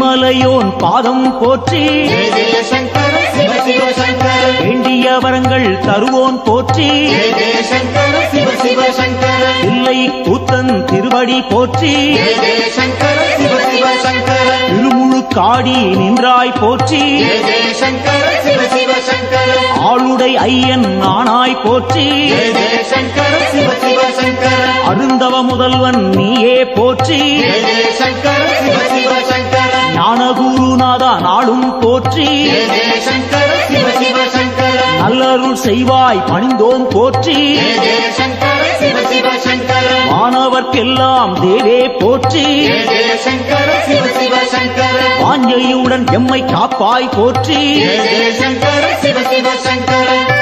எரிமலையோன் பாதம் போற்றி ஜெய ஜெய சங்கர சிவ சிவ சங்கர வேண்டிய வரங்கள் தருவோன் போற்றி ஜெய ஜெய சங்கர சிவ சிவ சங்கர இல்லை கூத்தன் திருவடி போற்றி ஜெய ஜெய சங்கர சிவ சிவ சங்கர திருமுழு காடி நின்றாய் போற்றி ஜெய ஜெய சங்கர சிவ சிவ சங்கர ஆளுடை ஐயன் நானாய் போற்றி ஜெய ஜெய சங்கர சிவ சிவ சங்கர அருந்தவ முதல்வன் நீயே போற்றி ஜெய ஜெய சங்கர சிவ சிவ சங்கர ஞானகுருநாதா நாளும் போற்றி ஜெய ஜெய சங்கர சிவ சிவ சங்கர நல்லருள் செய்வாய் பணிந்தோம் போற்றி ஜெய ஜெய சங்கர சிவ சிவ சங்கர மாணவர்க்கெல்லாம் தேவே போற்றி ஜெய ஜெய சங்கர சிவ சிவ சங்கர வாஞ்சையுடன் எம்மை காப்பாய் போற்றி ஜெய ஜெய சங்கர சிவ சிவ சங்கர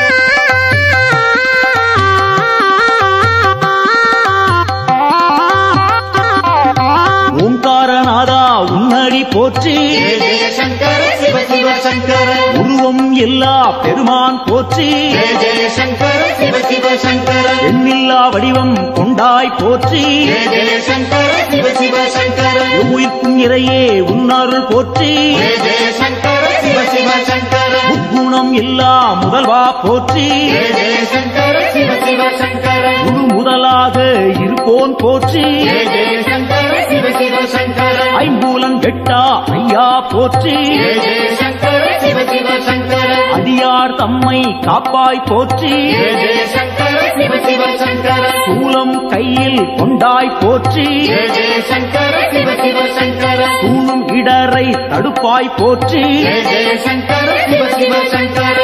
ஓங்காரநாதா உன்னடி போற்றி ஜெய ஜெய சங்கர சிவ சிவ சங்கர உருவம் எல்லா பெருமான் போற்றி ஜெய ஜெய சங்கர சிவ சிவ சங்கர எண்ணில்லா வடிவம் கொண்டாய் போற்றி ஜெய ஜெய சங்கர சிவ சிவ சங்கர உயிர்க்கும் இறையே உன்னருள் போற்றி ஜெய ஜெய சங்கர சிவ சிவ சங்கர முக்குணம் எல்லா முதல்வா போற்றி ஜெய ஜெய சங்கர சிவ சிவ சங்கர முழு முதலாக இருப்போன் போற்றி ஜெய ஜெய சங்கர சிவ சிவ சங்கர ஐம்பூலன் கெட்டா ஐயா போற்றி ஜெய ஜெய சங்கர சிவ சிவ சங்கர அடியார் தம்மை காப்பாய் போற்றி ஜெய ஜெய சங்கர சிவ சிவ சங்கர சூலம் கையில் கொண்டாய் போற்றி ஜெய ஜெய சங்கர சிவ சிவ சங்கர தூணும் இடரை தடுப்பாய் போற்றி ஜெய ஜெய சங்கர சிவ சிவ சங்கர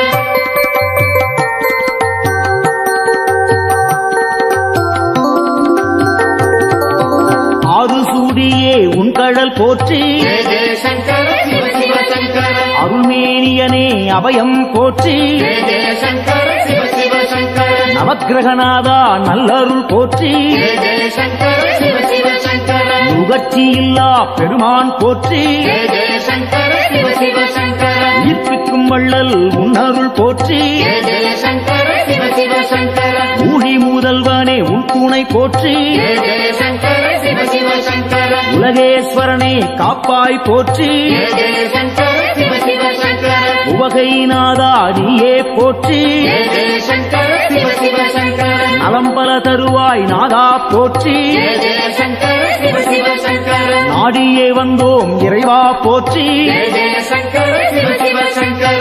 ஆறு சூடியே உன் கடல் போற்றி ஜெய ஜெய சங்கர சிவ சிவ சங்கர அருள்மேனியனே அபயம் போற்றி ஜெய ஜெய சங்கர சிவ சிவ சங்கர நவக்கிரகநாதா நல்லருள் போற்றி ஜெய ஜெய சங்கர சிவ சிவ சங்கர நுகர்ச்சி இல்லா பெருமான் போற்றி ஜெய ஜெய சங்கர சிவ சிவ சங்கர ஈர்ப்பிக்கும் வள்ளல் உன்னருள் போற்றி ஜெய ஜெய சங்கர சிவ சிவ சங்கர ஊழி முதல்வனே உன் துணை போற்றி ஜெய ஜெய சங்கர சிவ சிவ சங்கர உலகேஸ்வரனே காப்பாய் போற்றி ஜெய ஜெய சங்கர சிவ சிவ சங்கர உவகைநாதா நீயே போற்றி ஜெய ஜெய சங்கர சிவ சிவ சங்கர நலம்பல தருவாய் நாதா போற்றி ஜெய ஜெய சங்கர சிவ சிவ சங்கர நாடியே வந்தோம் இறைவா போற்றி ஜெய ஜெய சங்கர சிவ சிவ சங்கர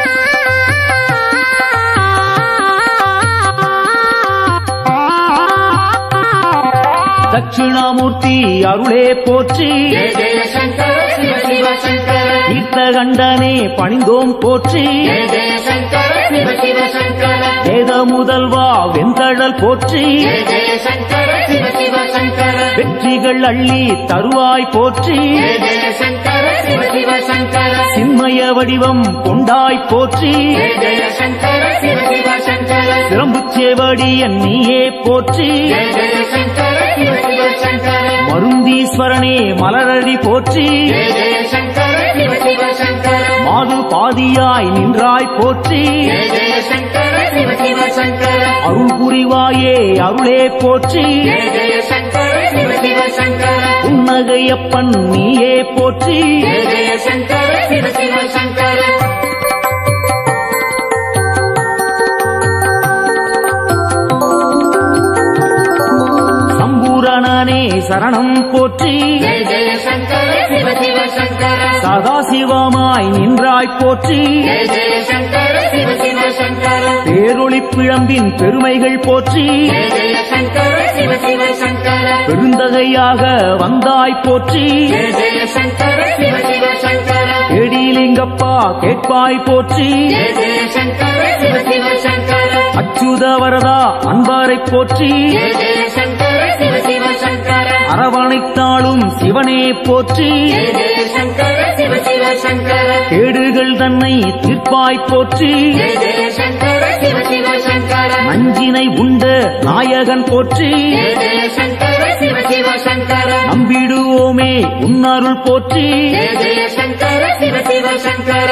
தட்சிணாமூர்த்தி அருளே போற்றி ஜெய ஜெய சங்கர சிவ சிவ சங்கர தீர்த்தகண்டனே பணிந்தோம் போற்றி ஜெய ஜெய சங்கர சிவ சிவ சங்கர வேத முதல்வா வெந்தழல் போற்றி ஜெய ஜெய சங்கர சிவ சிவ சங்கர வெற்றிகள் அள்ளி தருவாய் போற்றி ஜெய ஜெய சங்கர சிவ சிவ சங்கர சின்மய வடிவம் கொண்டாய் போற்றி ஜெய ஜெய சங்கர சிவ சிவ சங்கர சிரம்புச்சேவடியன் நீயே போற்றி ஜெய ஜெய சங்கர சிவ சிவ சங்கர மருந்தீஸ்வரனே மலரடி போற்றி ஜெய ஜெய சங்கர சிவ சிவ சங்கர மாது பாதியாய் நின்றாய் போற்றி ஜெய ஜெய சங்கர சிவ சிவ சங்கர அருள் புரிவாயே அருளே போற்றி ஜெய ஜெய சங்கர சிவ சிவ சங்கர உன்னகையப்பன் நீயே போற்றி ஜெய ஜெய சங்கர சிவ சிவ சங்கர சம்பூரணனே சரணம் போற்றி ஜெய ஜெய சங்கர சிவ சிவ சங்கர சதாசிவமாய் நின்றாய் போற்றி ஜெய ஜெய சங்கர சிவ சிவ சங்கர பேரொளி பிழம்பின் பெருமைகள் போற்றி ஜெய ஜெய சங்கர சிவ சிவ சங்கர பெருந்தகையாக வந்தாய் போற்றி ஜெய ஜெய சங்கர சிவ சிவ சங்கர கேடிலிங்கப்பா கேட்பாய் போற்றி ஜெய ஜெய சங்கர சிவ சிவ சங்கர அச்சுத வரதா அன்பாரை போற்றி ஜெய ஜெய சங்கர சிவ சிவ சங்கர அரவணைத்தாளும் சிவனே போற்றி ஜெய ஜெய சங்கர சிவ சிவ சங்கர கேடுகள் தன்னை தீர்ப்பாய் போற்றி ஜெய ஜெய சங்கர சிவ சிவ சங்கர நஞ்சினை உண்ட நாயகன் போற்றி ஜெய ஜெய சங்கர சிவ சிவ சங்கர நம்பிடுவோமே உன்னருள் போற்றி ஜெய ஜெய சங்கர சிவ சிவ சங்கர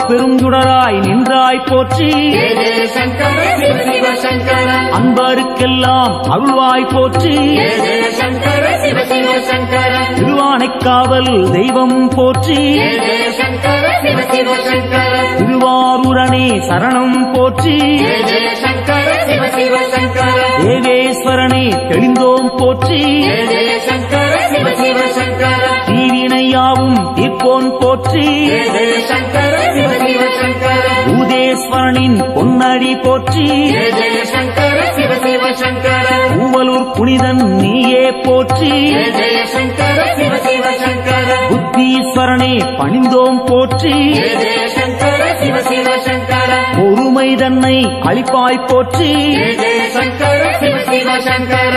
அருட்பெரும் சுடராய் நின்றாய் போற்றி ஜெய ஜெய சங்கர சிவ சிவ சங்கர அன்பருக்கெல்லாம் அருள்வாய் போற்றி ஜெய ஜெய சங்கர சிவ சிவ சங்கர திருவானைக்காவல் தெய்வம் போற்றி ஜெய ஜெய சங்கர சிவ சிவ சங்கர திருவாரூரனே சரணம் போற்றி ஜெய ஜெய சங்கர சிவ சிவ சங்கர தேவேஸ்வரனே தெளிந்தோம் போற்றி ஜெய ஜெய சங்கர சிவ சிவ சங்கர தீவினையாவும் தீர்ப்போன் போற்றி ஜெய ஜெய சங்கர சிவ சிவ சங்கர பூதேஸ்வரனின் பொன்னடி போற்றி ஜெய ஜெய சங்கர சிவ சிவ சங்கர பூவலூர் புனிதன் நீயே போற்றி ஜெய ஜெய சங்கர சிவ சிவ சங்கர புத்தீஸ்வரனே பணிந்தோம் போற்றி ஜெய ஜெய சங்கர சிவ சிவ சங்கர பொறுமை தன்னை அளிப்பாய் போற்றி ஜெய ஜெய சங்கர சிவ சிவ சங்கர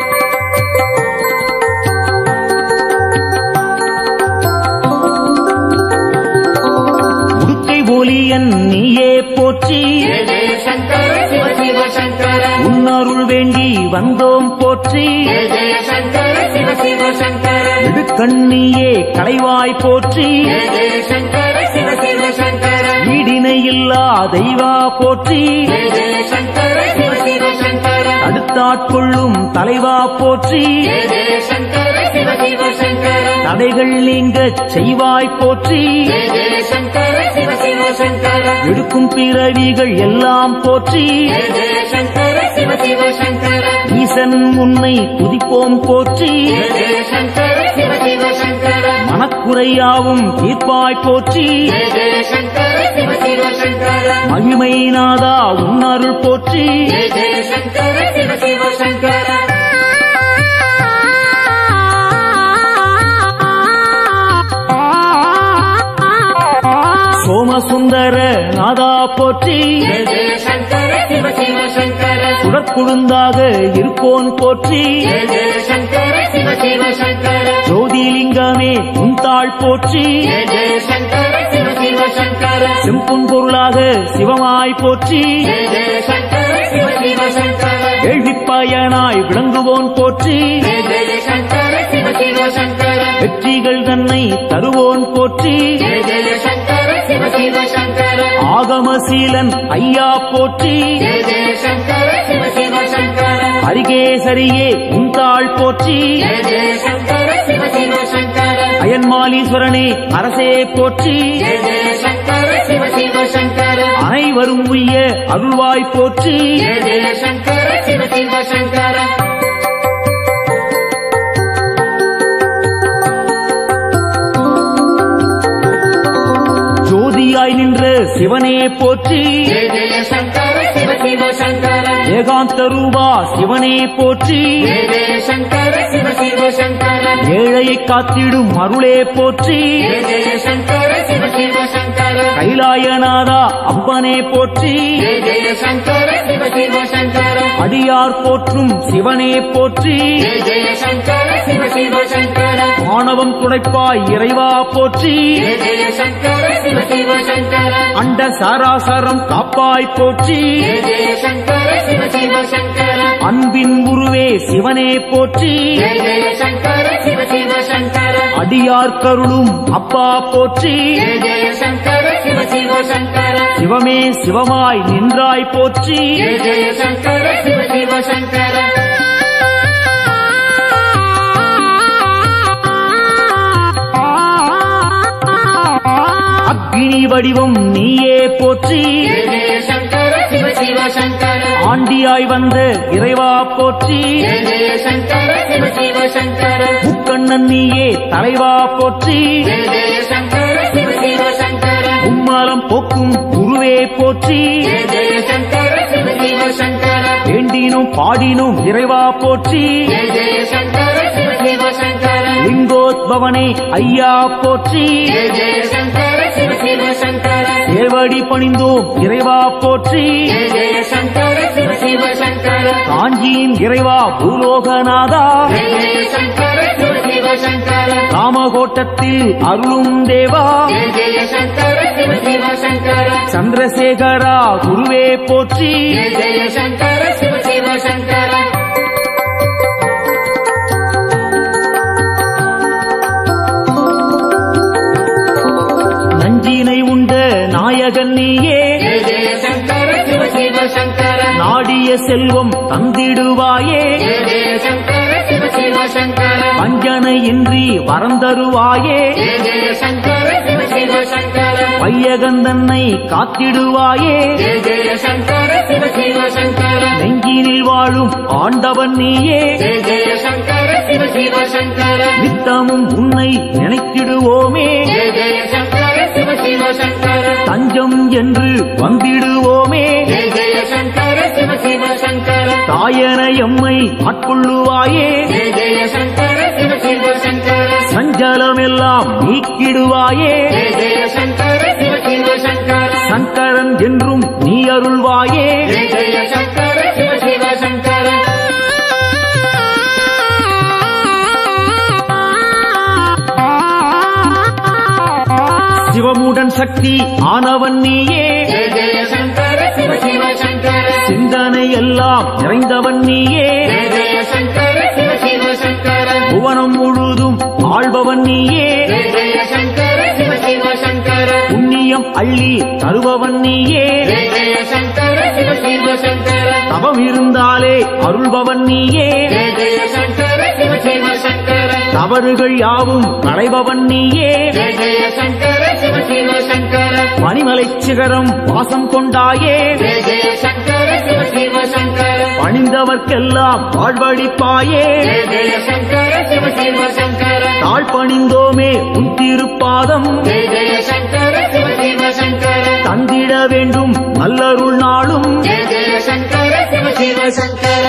உடுக்கை ஒலியன் நீயே போற்றி ஜெய ஜெய சங்கர சிவ சிவ சங்கர உன்னருள் வேண்டி வந்தோம் போற்றி ஜெய ஜெய சங்கர சிவ சிவ சங்கர இடுக்கண்ணியே களைவாய் போற்றி ஜெய ஜெய சங்கர சிவ சிவ சங்கர ஈடினையில்லா தெய்வா போற்றி ஜெய ஜெய சங்கர சிவ சிவ சங்கர அடுத்தாட்கொள்ளும் தலைவா போற்றி ஜெய ஜெய சங்கர சிவ சிவ சங்கர தடைகள் நீங்கச் செய்வாய் போற்றி ஜெய ஜெய சங்கர சிவ சிவ சங்கர எடுக்கும் பிறவிகள் எல்லாம் போற்றி ஜெய ஜெய சங்கர சிவ சிவ சங்கர ஈசன் உன்னை துதிப்போம் போற்றி ஜெய ஜெய சங்கர சிவ சிவ சங்கர மனக்குறையாவும் தீர்ப்பாய் போற்றி ஜெய ஜெய சங்கர சிவ சிவ சங்கர மகிமை நாதா உன்னருள் போற்றி ஜெய ஜெய சங்கர சிவ சிவ சங்கர சோமசுந்தர நாதா போற்றி ஜெய ஜெய சங்கர சிவ சிவ சங்கர சுடற்குழுந்தாக இருப்போன் போற்றி ஜெய ஜெய சங்கர சிவ சிவ சங்கர ஜோதிலிங்கமே உந்தாள் போற்றி ஜெய ஜெய சங்கர சிவ சிவ சங்கர செம்பொன் பொருளாக சிவமாய் போற்றி ஜெய ஜெய சங்கர சிவ சிவ சங்கர கேள்விப்பயனாய் விளங்குவோன் போற்றி ஜெய ஜெய சங்கர சிவ சிவ சங்கர வெற்றிகள் தன்னை தருவோன் போற்றி ஜெய ஜெய சங்கர சிவ சிவ சங்கர ஆகமசீலன் ஐயா போற்றி ஜெய ஜெய சங்கர சிவ சிவ சங்கர ஹரிகேசரியே உந்தாள் போற்றி ஜெய ஜெய சங்கர சிவ சிவ சங்கர அயன்மாலீஸ்வரனே அரசே போற்றி ஜெய ஜெய சங்கர சிவ சிவ சங்கர அனைவரும் உய்ய அருள்வாய் போற்றி ஜெய ஜெய சங்கர சிவ சிவ சங்கர ஜோதியாய் நின்ற சிவனே போற்றி ஜெய ஜெய சங்கர சிவ சிவ சங்கர ஏகாந்த ரூபா சிவனே போற்றி ஜெய ஜெய சங்கர சிவ சிவ சங்கர ஏழையை காத்திடும் அருளே போற்றி ஜெய ஜெய சங்கர சிவ சிவ சங்கர கைலாயநாதா அப்பனே போற்றி ஜெய ஜெய சங்கர சிவ சிவ சங்கர அடியார் போற்றும் சிவனே போற்றி ஜெய ஜெய சங்கர சிவ சிவ சங்கர ஆணவம் துடைப்பாய் இறைவா போற்றி ஜெய ஜெய சங்கர சிவ சிவ சங்கர அண்ட சராசரம் காப்பாய் போற்றி ஜெய ஜெய சங்கர சிவ சிவ சங்கர அன்பின் உருவே சிவனே போற்றி ஜெய ஜெய சங்கர சிவ சிவ சங்கர அடியார் கருளும் அப்பா போற்றி ஜெய ஜெய சங்கர சிவ சிவ சங்கர சிவமே சிவமாய் நின்றாய் போற்றி ஜெய ஜெய சங்கர சிவ சிவ சங்கர அக்னி வடிவம் நீயே போற்றி ஜெய ஜெய சங்கர சிவ சிவ சங்கர ஆண்டியாய் வந்த இறைவா போற்றி ஜெய ஜெய சங்கர சிவ சிவ சங்கர முக்கண்ணன் நீயே தலைவா போற்றி ஜெய ஜெய சங்கர சிவ சிவ சங்கர உம்மாலம் போக்கும் குருவே போற்றி ஜெய ஜெய சங்கர சிவ சிவ சங்கர வேண்டினும் பாடினும் இறைவா போற்றி ஜெய ஜெய சங்கர சிவ சிவ சங்கர லிங்கோத்பவனே ஐயா போற்றி ஜெய ஜெய சங்கர சிவ சிவ சங்கர தேவடி பணிந்தோம் இறைவா போற்றி ஜெய ஜெய சங்கர சிவ சிவ சங்கர காஞ்சியின் இறைவா பூலோகநாதா ஜெய ஜெய சங்கர சிவ சிவ சங்கர ராமகோட்டத்தில் அருளும் தேவா ஜெய ஜெய சங்கர சிவ சிவ சங்கர சந்திரசேகரா குருவே போற்றி ஜெய ஜெய சங்கர சிவ சிவ சங்கர நஞ்சினை உண்ட நாய வாங்கிய செல்வம் தந்திடுவாயே ஜெய ஜெய சங்கர சிவ சிவ சங்கர வஞ்சனையின்றி வரந்தருவாயே ஜெய ஜெய சங்கர சிவ சிவ சங்கர வையகந்தன்னை காத்திடுவாயே ஜெய ஜெய சங்கர சிவ சிவ சங்கர நெஞ்சினில் வாழும் ஆண்டவன் நீயே ஜெய ஜெய சங்கர சிவ சிவ சங்கர நித்தமும் உன்னை நினைத்திடுவோமே ஜெய ஜெய சங்கர சிவ சிவ சங்கர தஞ்சம் என்று வந்திடுவோமே ஜெய ஜெய சங்கர சிவ சிவ சங்கர தாயன எம்மை ஆட்கொள்ளுவாயே ஜெய ஜெய சங்கர சிவ சிவ சங்கர சஞ்சலமெல்லாம் நீக்கிடுவாயே ஜெய ஜெய சங்கர சிவ சிவ சங்கர சங்கரன் என்றும் நீ அருள்வாயே ஜெய ஜெய சங்கர சிவ சிவ சங்கர சிவமுடன் சக்தி ஆனவன் நீயே ஜெய ஜெய சங்கர சிவ சிவ சங்கர சிந்தனை எல்லாம் நிறைந்தவன் நீயே ஜெய ஜெய சங்கர சிவ சிவ சங்கர புவனம் முழுதும் ஆள்பவன் நீயே ஜெய ஜெய சங்கர சிவ சிவ சங்கர புண்ணியம் அள்ளி தருபவன் நீயே ஜெய ஜெய சங்கர சிவ சிவ சங்கர தவம் இருந்தாலே அருள்பவன் நீயே ஜெய ஜெய சங்கர சிவ சிவ சங்கர தவறுகள் யாவும் களைபவன் நீயே ஜெய ஜெய சங்கர சிவ சிவ சங்கர பனிமலை சிகரம் வாசம் கொண்டாயே ஜெய ஜெய சங்கர சிவ சிவ சங்கர பணிந்தவர்க்கெல்லாம் வாழ்வழிப்பாயே ஜெய ஜெய சங்கர சிவ சிவ சங்கர தாழ் பணிந்தோமே உன் திருப்பாதம் ஜெய ஜெய சங்கர சிவ சிவ சங்கர தந்திட வேண்டும் நல்லருள் நாளும் ஜெய ஜெய சங்கர சிவ சிவ சங்கர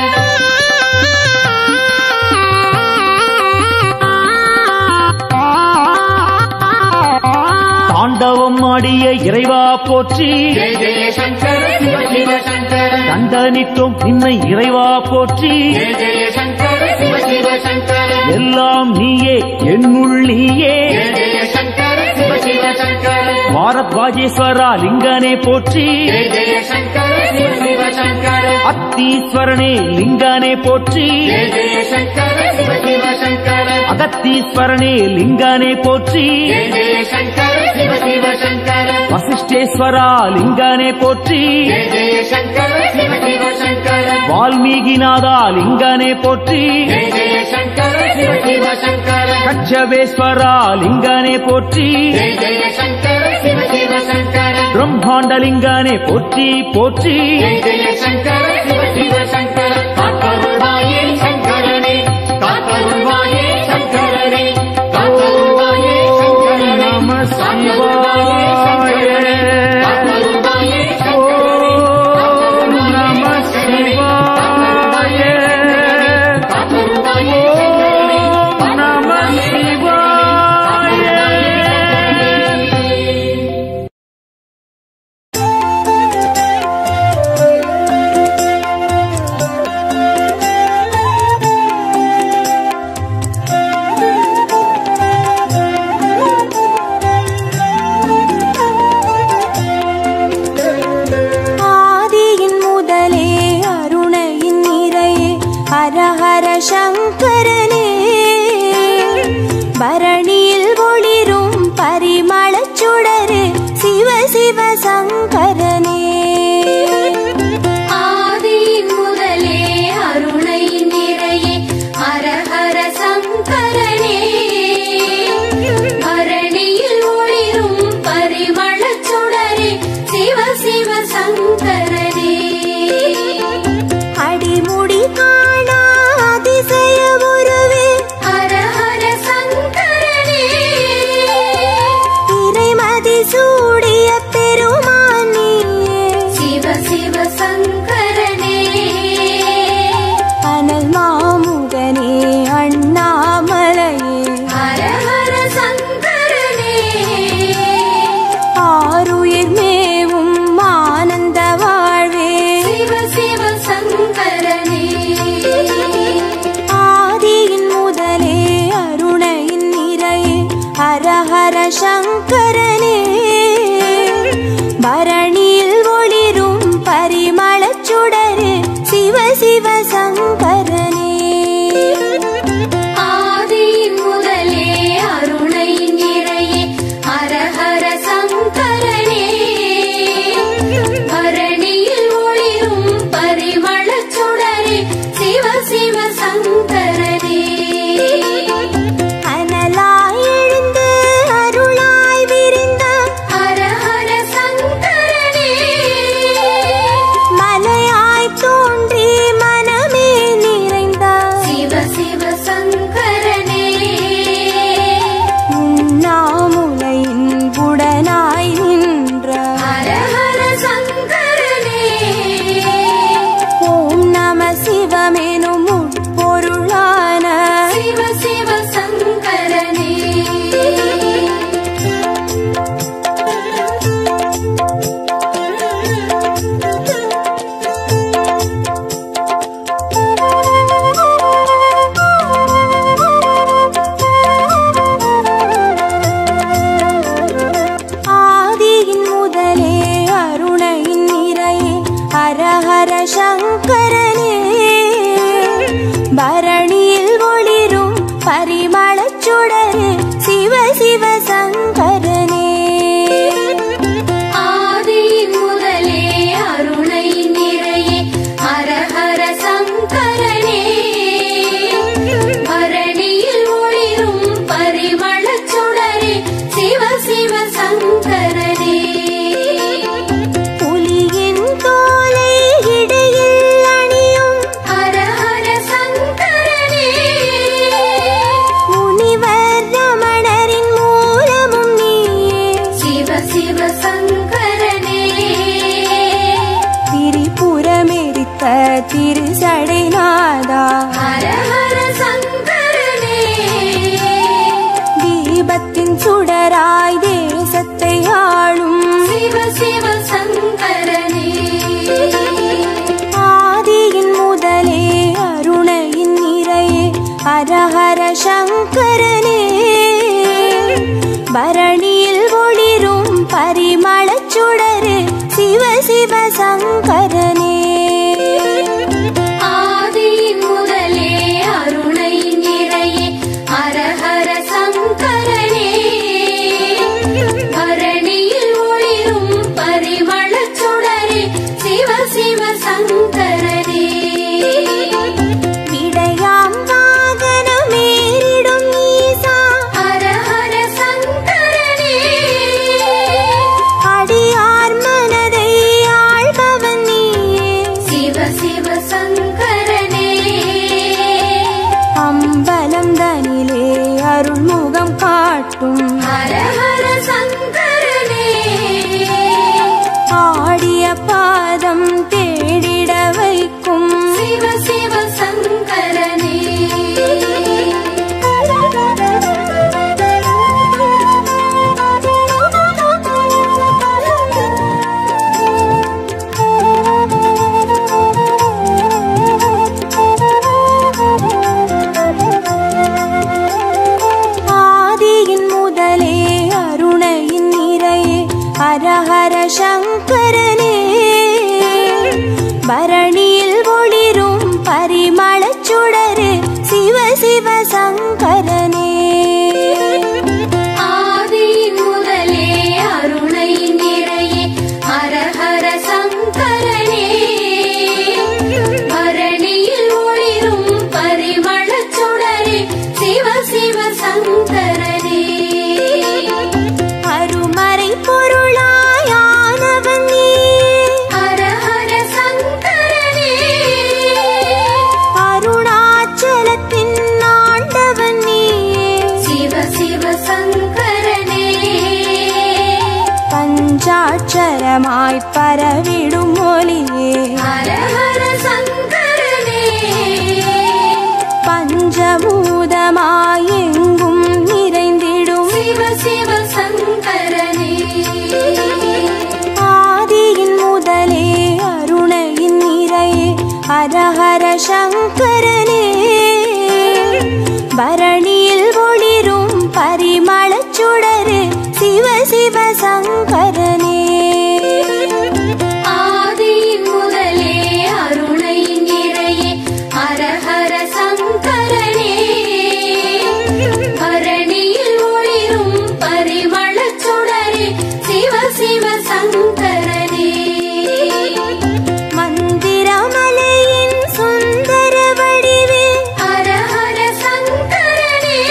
தாண்டவம் ஆடிய இறைவா போற்றி ஜெய ஜெய சங்கர சிவ சிவ சங்கர தண்டனிட்டோம் நின்னை இறைவா போற்றி ஜெய ஜெய சங்கர சிவ சிவ சங்கர எல்லாம் நீயே என்னுள் நீயே ஜெய ஜெய சங்கர சிவ சிவ சங்கர பாரத்வாஜேஸ்வரா லிங்கனே போற்றி ஜெய ஜெய சங்கர சிவ சிவ சங்கர அத்தீஸ்வரனே லிங்கனே போற்றி ஜெய ஜெய சங்கர சிவ சிவ சங்கர அகத்தீஸ்வரனே லிங்கனே போற்றி ஜெய ஜெய சங்கர சிவ சிவ சங்கர வசிஷ்டேஸ்வரா லிங்கனே போற்றி ஜெய ஜெய சங்கர சிவ சிவ சங்கர வால்மீகிநாதா லிங்கனே போற்றி ஜெய ஜெய சங்கர சிவ சிவ சங்கர கச்சவேஸ்வரா லிங்கனே போற்றி ஜெய ஜெய சங்கர சிவ சிவ சங்கர பிரம்மாண்டலிங்கனே போற்றி போற்றி ஜெய ஜெய சங்கர சிவ சிவ சங்கர காத்தருள்வாயே சங்கரனே காத்தருள்வாயே சங்கரனே காத்தருள்வாயே சங்கரனே நம சிவாய காத்தருள்வாயே ஓம் நம சிவாய காத்தருள்வாயே ஓம் நம சிவாய சடைநாதா ஹர ஹர சங்கரனே தீபத்தின் சுடராய் தேசத்தை ஆளும் சிவ சிவ சங்கரனே ஆதியின் முதலே அருணையின் நிறையே ஹர ஹர சங்கரனே பரணியில் ஒளிரும் பரிமளச் சுடரு சிவ சிவ சங்கரனே ஆதியின் முதலே அருணையின் நிறையே ஹர ஹர சங்கரனே பரணியில் ஒளிரும் பரிமளச் சுடரே சிவ சிவ சங்கரனே விடையாம் வாகனமேறிடும் ஈசா ஹர ஹர சங்கரனே அடியார் மனதை ஆள்பவன் நீயே சிவ சிவ சங்கரனே அம்பலம் தனிலே அருள்முகம் காட்டும் ஹர ஹர சங்கரனே ஆடிய பாதம் தேடிட வைக்கும் சிவ சிவ சங்கரனே ஆதியின் முதலே அருணையின் நிறையே ஹர ஹர சங்கரனே பரணியில் ஒளிரும் பரிமளச் சுடரு சிவ சிவ சங்கரனே ஆதியின் முதலே அருணையின் நிறையே ஹர ஹர சங்கரனே பரணியில் ஒளிரும் பரிமளச் சுடரே சிவ சிவ சங்கரனே அருமறை பொருளாயானவன் நீயே ஹர ஹர சங்கரனே அருணாச்சலத்தின் ஆண்டவன் நீயே சிவ சிவ சங்கரனே பஞ்சாட்சரமாய் பரவிடும் ஒளியே ஹர ஹர சங்கரனே பஞ்சபூதமாய் எங்கும் நிறைந்திடும் சிவ சிவ சங்கரனே ஆதியின் முதலே அருணையின் நிறையே ஹர ஹர சங்கரனே பரணியில் ஒளிரும் பரிமளச் சுடரு சிவ சிவ சங்கரனே ஆதியின் முதலே அருணையின் நிறையே ஹர ஹர சங்கரனே பரணியில் ஒளிரும் பரிமளச் சுடரே சிவ சிவ சங்கரனே மந்திரமலையின் சுந்தர வடிவே ஹர ஹர சங்கரனே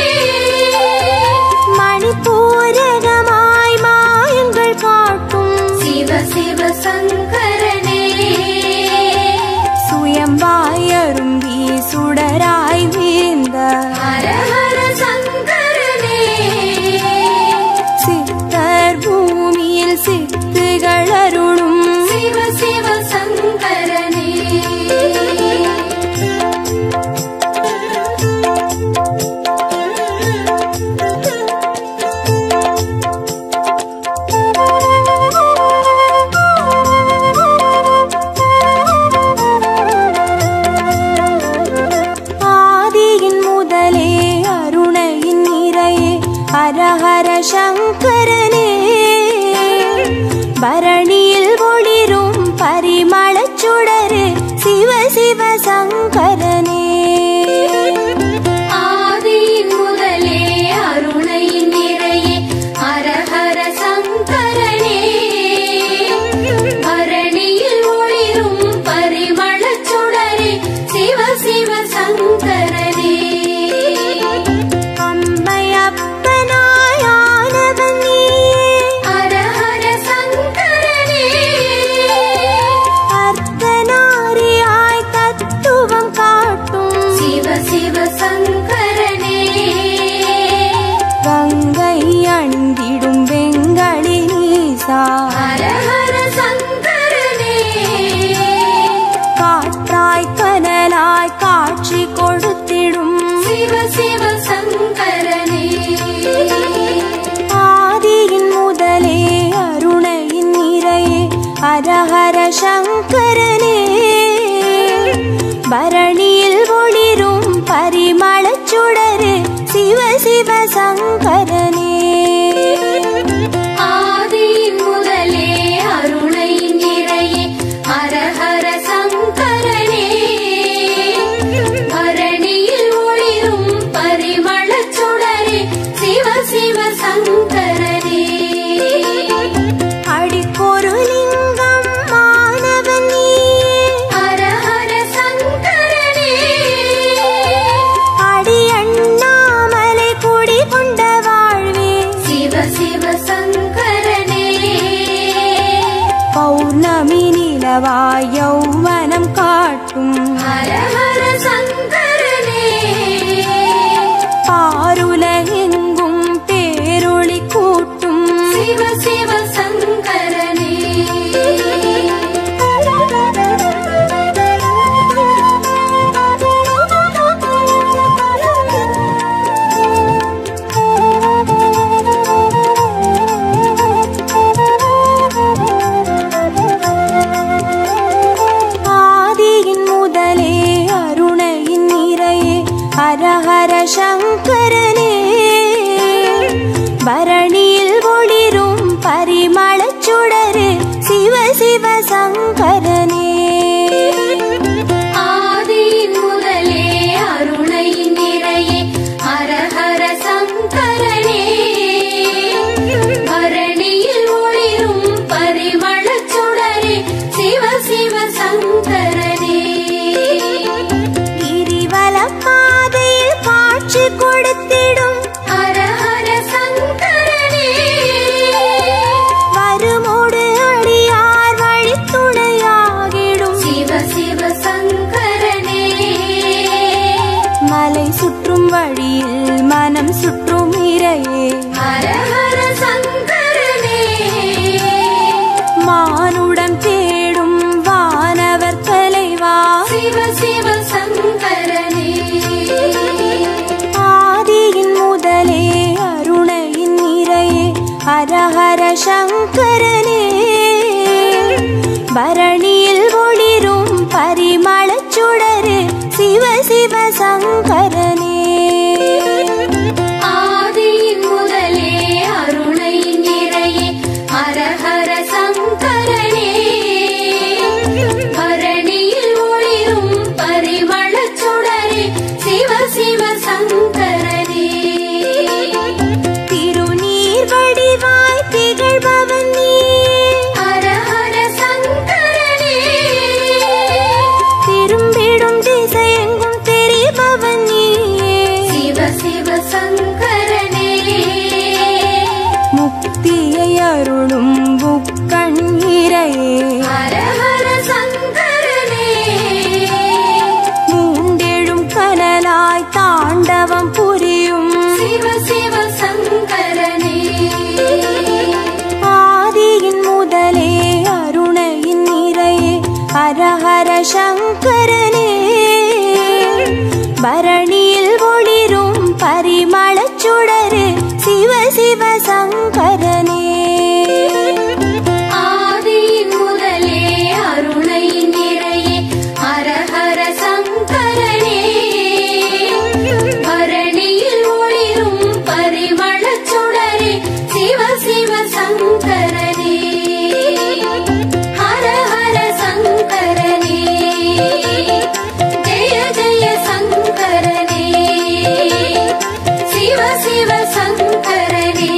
மணிப்பூரகமாய் மாயங்கள் காட்டும் சிவ சிவ சங்கரனே சுயம்பாய் அரும்பி சுடராய் வீழ்ந்த ஹர ஹர சங்கரனே சித்தர் பூமியில் சித்துகள் அருளும் சிவ சிவ சங்கரனே ஆதியின் முதலே அருணையின் நிறையே ஹர ஹர சங்கரனே பரணியில் ஒளிரும் பரிமளச் சுடரு சிவ சிவ சங்கரனே ஆதியின் முதலே அருணையின் நிறையே ஹர ஹர சங்கரனே பரணியில் ஒளிரும் பரிமளச் சுடரே சிவ சிவ சங்கரனே அம்மையப்பனாயானவன் நீயே ஹர ஹர சங்கரனே அர்த்தநாரியாய் தத்துவம் காட்டும் கனலாய் காட்சி கொடுத்திடும் சிவ சிவ சங்கரனே. ஆதியின் முதலே அருணையின் நிறையே ஹரஹர சங்கரனே. பரணியில் ஒளிரும் பரிமளச் சுடரே சிவ சிவ சங்கரனே. ஆதியின் முதலே அருணையின் நிறையே ஹரஹர சங்கரனே. பரணியில் ஒளிரும் பரிமளச் சுடரே சிவ சிவ சங்கரனே. அடிக்கொரு லிங்கம் மாணவன் நீயே ஹரஹர சங்கரனே. அடி அண்ணாமலை குடி கொண்ட வாழ்வே சிவ சிவ சங்கரனே. பௌர்ணமி நிலவாய் யௌவனம் காட்டும் ஹரஹர சங்கரனே. பாருலகெங்கும் பேரொளி கூட்டும் சிவ சிவ சங்கரனே. ஆதியின் முதலே அருணையின் நிறையே ஹரஹர சங்கரனே. பரணியில் ஒளிரும் பரிமளச் சுடரே சிவ சிவ சங்கரனே. ஆதியின் முதலே அருணையின் நிறையே ஹரஹர சங்கரனே. பரணியில் ஒளிரும் பரிமளச் சுடரே சிவ சிவ சங்கரனே. கிரிவல பாதையில் காட்சி கொடுத்திடும் ஹரஹர சங்கரனே. வருமோடு அடியார் வழித்துணையாகிடும் சிவ சிவ சங்கரனே. மலை சுற்றும் வழியில் மனம் சுற்றும் இறையே ஹரஹர சங்கரனே. மானுடம் தேடும் வானவர் தலைவா சிவ சிவ சங்கரனே. ஆதியின் முதலே அருணையின் நிறையே ஹரஹர சங்கரனே. பரணியில் ஒளிரும் பரிமளச் சுடரே சிவ சிவ சங்கரனே. ஆதியின் முதலே அருணையின் நிறையே ஹரஹர சங்கரனே. பரணியில் ஒளிரும் பரிமளச் சுடரே சிவ சிவ சங்கரனே. திருநீர் வடிவாய் திகழ்பவன் நீயே ஹரஹர சங்கரனே. திரும்பிடும் திசையெங்கும் தெரிபவன் நீயே சிவ சிவ சங்கரனே. முக்தியை அருளும் புக்கண் இறையே ஹரஹர சங்கரனே. மூண்டெழும் கனலாய் தாண்டவம் புரியும் சிவ சிவ சங்கரனே. ஆதியின் முதலே அருணையின் நிறையே ஹரஹர சங்கரனே. பரணியில் ஒளிரும் பரிமளச் சுடரே சிவ சிவ சங்கரனே. ஆதியின் முதலே அருணையின் நிறையே ஹரஹர சங்கரனே. பரணியில் ஒளிரும் பரிமளச் சுடரே சிவ சிவ சங்கரனே. ஹரஹர சங்கரனே. ஜெய ஜெய சங்கரனே. சிவ சிவ சங்கரனே.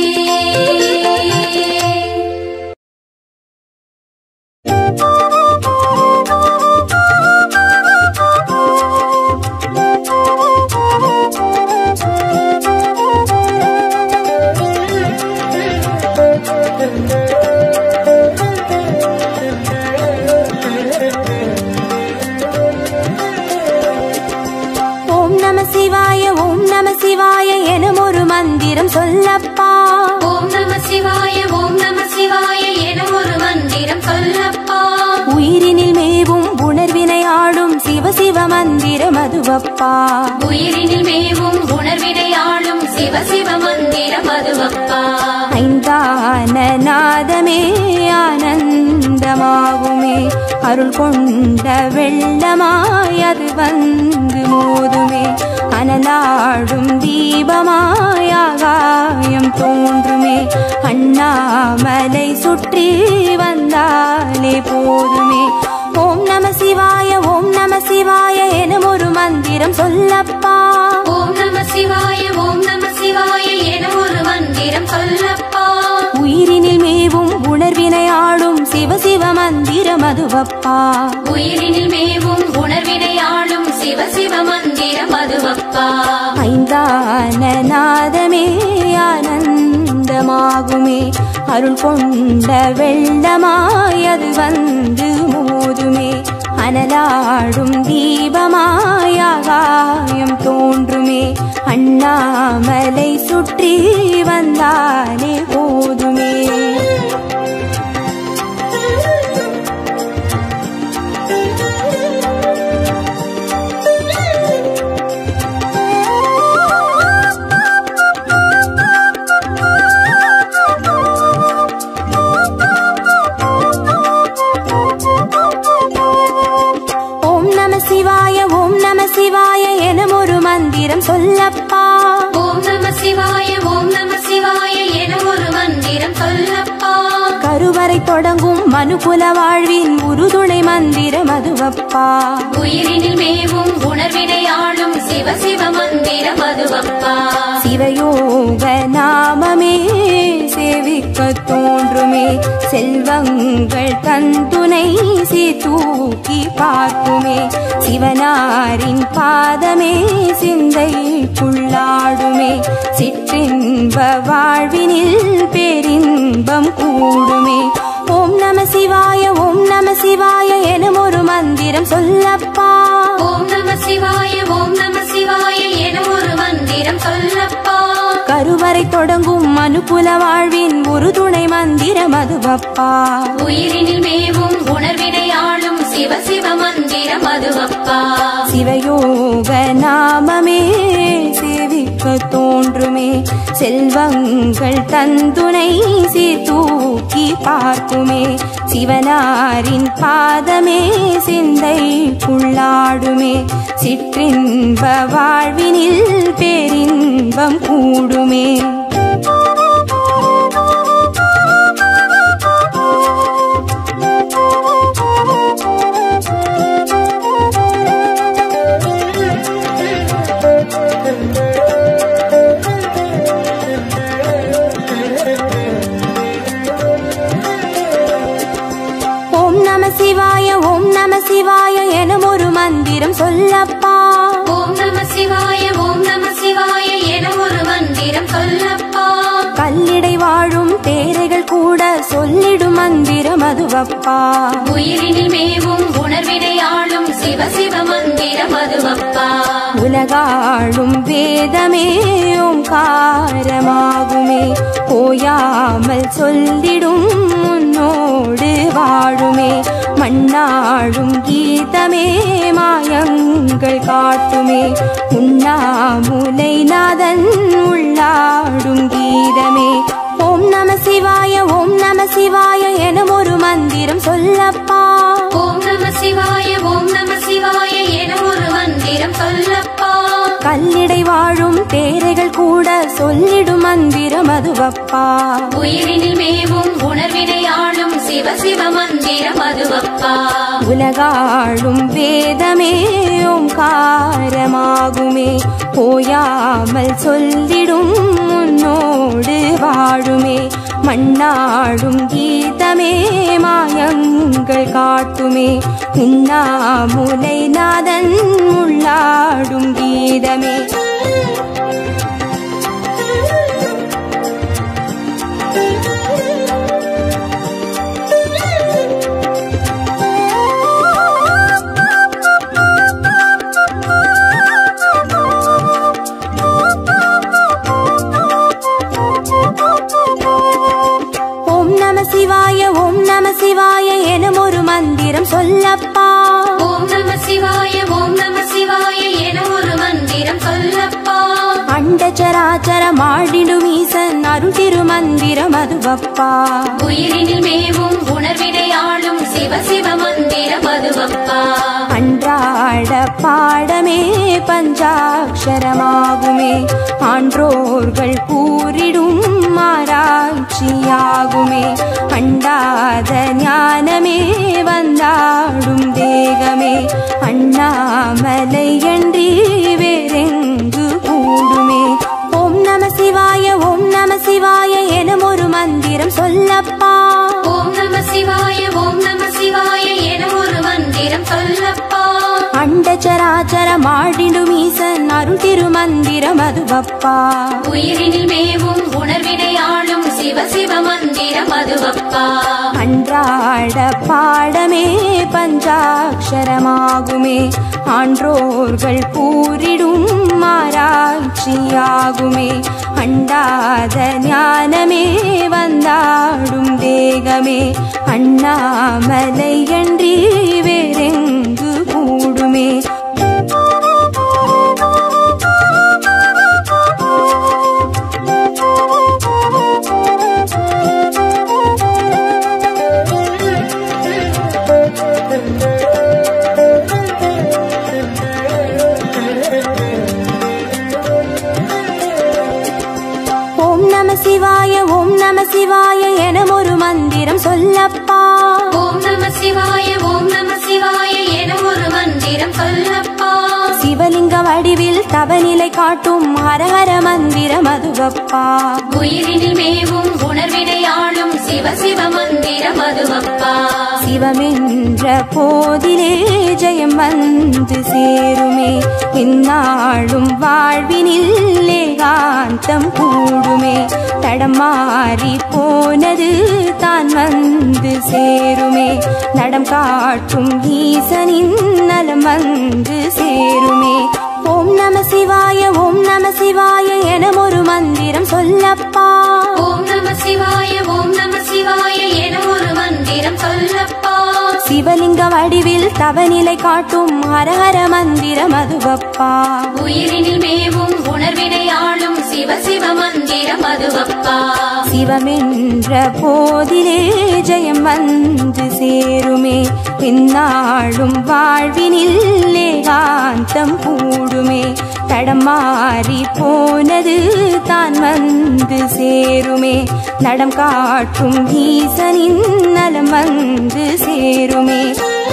ஓம் நம சிவாய ஓம் நம சிவாய எனும் ஒரு மந்திரம் சொல்லப்பா. ஓம் நம சிவாய ஓம் நம சிவாய எனும் ஒரு மந்திரம் சொல்லப்பா. உயிரினில் மேவும் உணர்வினை ஆளும் சிவ சிவ மந்திரம் அதுவப்பா. உயிரினில் மேவும் உணர்வினை ஆளும் சிவ சிவ மந்திரம் அதுவப்பா. ஐந்தான நாதமே ஆனந்தமாகுமே, அருள் கொண்ட வெள்ளமாய் அது வந்து மோதுமே, அனலாடும் தீபமாய் ஆகாயம் தோன்றுமே, அண்ணாமலை சுற்றி வந்தாலே போதுமே. ஓம் நம சிவாய ஓம் நம சிவாய எனும் ஒரு மந்திரம் சொல்லப்பா. ஓம் நம சிவாய ஓம் நம சிவாய எனும் ஒரு மந்திரம் சொல்லப்பா. உயிரினில் மேவும் உணர்வினை ஆளும் சிவ சிவ மந்திரம் அதுவப்பா. உயிரினில் மேவும் உணர்வினை ஆளும் சிவ சிவ மந்திரம் அதுவப்பா. ஐந்தான நாதமே ஆனந்தமாகுமே, அருள் கொண்ட வெள்ளமாய் அது வந்து மோதுமே, அனலாடும் தீபமாய் ஆகாயம் தோன்றுமே, அண்ணாமலை சுற்றி வந்தாலே போதுமே. சிவாய எனும் ஒரு மந்திரம் சொல்லப்பா. ஓம் நம சிவாய ஓம் நம சிவாய எனும் ஒரு மந்திரம் சொல்லப்பா. கருவறை தொடங்கும் மனுகுல வாழ்வின் உறுதுணை மந்திரம் அதுவப்பா. உயிரினில் மேவும் உணர்வினை ஆளும் சிவ சிவ மந்திரம் அதுவப்பா. சிவயோக நாமமே சேவிக்க தோன்றுமே, செல்வங்கள் தந்துணை தூக்கி பார்க்குமே, சிவனாரின் பாதமே சிந்தைக்குள்ளாடுமே, சிற்றின்ப வாழ்வினில் பேரின்பம் கூடுமே. ஓம் நம சிவாய ஓம் நம சிவாய எனும் ஒரு மந்திரம் சொல்லப்பா. ஓம் நம சிவாய ஓம் நம சிவாய எனும் ஒரு மந்திரம் சொல்லப்பா. கருவறை தொடங்கும் மனுகுல வாழ்வின் உறுதுணை மந்திரம் அதுவப்பா. உயிரினில் மேவும் உணர்வினை ஆளும் சிவ சிவ மந்திரம் அதுவப்பா. சிவயோக நாமமே சேவிக்க தோன்றுமே, செல்வங்கள் தந்துணை தூக்கி பார்க்குமே, சிவனாரின் பாதமே சிந்தைக்குள்ளாடுமே, சிற்றின்ப வாழ்வினில் பேரின்பம் கூடுமே. சிவாய எனும் ஒரு மந்திரம் சொல்லப்பா. ஓம் நம சிவாய ஓம் நம சிவாய எனும் ஒரு மந்திரம் சொல்லப்பா. கல்லிடை வாழும் தேரைகள் கூட சொல்லிடும் மந்திரம் அதுவப்பா. உயிரினில் மேவும் உணர்வினை ஆளும் சிவ சிவ மந்திரம் அதுவப்பா. உலகாளும் வேதமே ஓங்காரமாகுமே, ஓயாமல் சொல்லிடும் உன்னோடு வாழுமே, மண்ணாளும் கீதமே மாயங்கள் காட்டுமே, உண்ணாமுலை நாதன் உள்ளாடும் கீதமே. ஓம் நம சிவாய ஓம் நம சிவாய எனும் ஒரு மந்திரம் சொல்லப்பா. ஓம் நம சிவாய ஓம் நம சிவாய எனும் ஒரு மந்திரம் சொல்லப்பா. கல்லிடை வாழும் தேரைகள் கூட சொல்லிடும் மந்திரம் அதுவப்பா. உயிரினில் மேவும் உணர்வினை ஆளும் சிவ சிவ மந்திரம் அதுவப்பா. உலகாளும் வேதமே ஓங்காரமாகுமே, ஓயாமல் சொல்லிடும் உன்னோடு வாழுமே, மண்ணாளும் கீதமே மாயங்கள் காட்டுமே, உண்ணாமுலை நாதன் உள்ளாடும் கீதமே. சிவாய எனும் ஒரு மந்திரம் சொல்லப்பா. ஓம் நம சிவாய அண்டச்சராச்சரம் ஆடிடும் ஈசன் அருள் திருமந்திரம் அதுவப்பா. உயிரினில் மேவும் உணர்வினை ஆளும் சிவ சிவ மந்திரம் அதுவப்பா. அன்றாட பாடமே பஞ்சாட்சரமாகுமே, ஆன்றோர்கள் கூறிடும் ஆராய்ச்சியாகுமே. அண்டாத ஞானமே வந்தாடும் தேகமே, அண்ணாமலை அன்றி வேறெங்கு கூடுமே. ஓம் நம சிவாய ஓம் நம சிவாய எனும் ஒரு மந்திரம் சொல்லப்பா. ஓம் நம சிவாய ஓம் நம சிவாய என ஒரு மந்திரம் சொல்லப்பா. அண்டச்சராச்சரம் ஆடிடும் ஈசன் அருள் திருமந்திரம் அதுவப்பா. உயிரினில் மேவும் உணர்வினை ஆளும் சிவ சிவ மந்திரம் அதுவப்பா. அன்றாட பாடமே பஞ்சாட்சரமாகுமே, ஆன்றோர்கள் கூறிடும் ஆராய்ச்சியாகுமே. அண்டாத ஞானமே வந்தாடும் தேகமே, அண்ணாமலை அன்றி வேறெங்கு கூடுமே. ஓம் நம சிவாய ஓம் நம சிவாய எனும் ஒரு மந்திரம் சொல்லப்பா. ஓம் நம சிவாய ஓம் நம சிவாய என ஒரு மந்திரம் சொல்லப்பா. சிவலிங்க வடிவில் தவநிலை காட்டும் ஹரஹர மந்திரம் அதுவப்பா. உயிரினில் மேவும் உணர்வினை ஆளும் சிவ சிவ மந்திரம் அதுவப்பா. சிவமென்ற போதிலே ஜெயம் வந்து சேருமே, இந்நாளும் வாழ்வினில் ஏகாந்தம் கூடுமே. தடமாறி போனது தான் வந்து சேருமே, நடம் காட்டும் ஈசனின் நலம் வந்து சேருமே. ஓம் நம சிவாய ஓம் நம சிவாய எனும் ஒரு மந்திரம் சொல்லப்பா. ஓம் நம சிவாய ஓம் நம சிவாய என ஒரு மந்திரம் சொல்லப்பா. சிவலிங்க வடிவில் தவநிலை காட்டும் ஹரஹர மந்திரம் அதுவப்பா. உயிரினில் மேவும் உணர்வினை ஆளும் சிவ சிவ மந்திரம் அதுவப்பா. சிவமென்ற போதிலே ஜெயம் வந்து சேருமே, இந்நாளும் வாழ்வினில் ஏகாந்தம் கூடுமே. தடமாறி போனது தான் வந்து சேருமே, நடம் காட்டும் ஈசனின் நலம் வந்து சேருமே.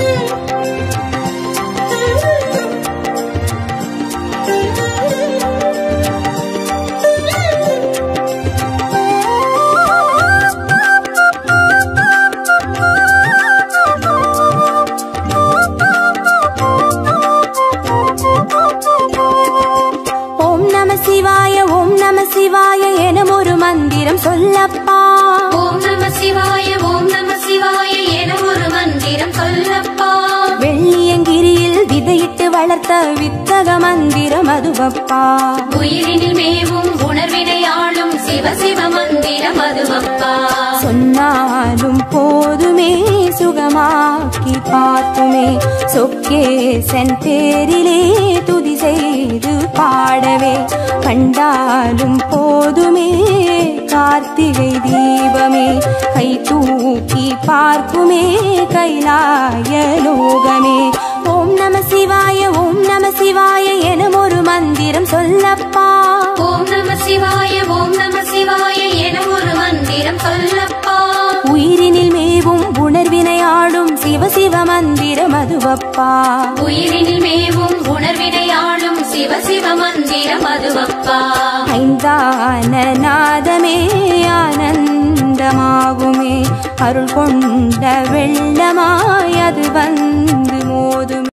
சிவாய எனும் ஒரு மந்திரம் சொல்லப்பா. ஓம் நம சிவாய ஓம் நம சிவாய என ஒரு மந்திரம் சொல்லப்பா. வெள்ளியங்கிரியில் விதையிட்டு வளர்த்த வித்தக மந்திரம் அதுவப்பா. உயிரினில் மேவும் உணர்வினை ஆளும் சிவ சிவ மந்திரம் அதுவப்பா. சொன்னாலும் போதுமே சுகமாக்கி பார்த்துமே, சொக்கேசன் பேரிலே துதி செய்து பாடவே. கண்டாலும் போதுமே கார்த்திகை தீபமே, கை தூக்கி பார்க்குமே கைலாய லோகமே. ஓம் நம சிவாய ஓம் நம சிவாய எனும் ஒரு மந்திரம் சொல்லப்பா. ஓம் நம சிவாய ஓம் நம சிவாய என ஒரு மந்திரம் சொல்லப்பா. உயிரினில் மேவும் உணர்வினை ஆளும் சிவ சிவ மந்திரம் அதுவப்பா. உயிரினில் மேவும் உணர்வினை ஆளும் சிவ சிவ மந்திரம் அதுவப்பா. ஐந்தான நாதமே ஆனந்தமாகுமே, அருள் கொண்ட வெள்ளமாய் அது வந்து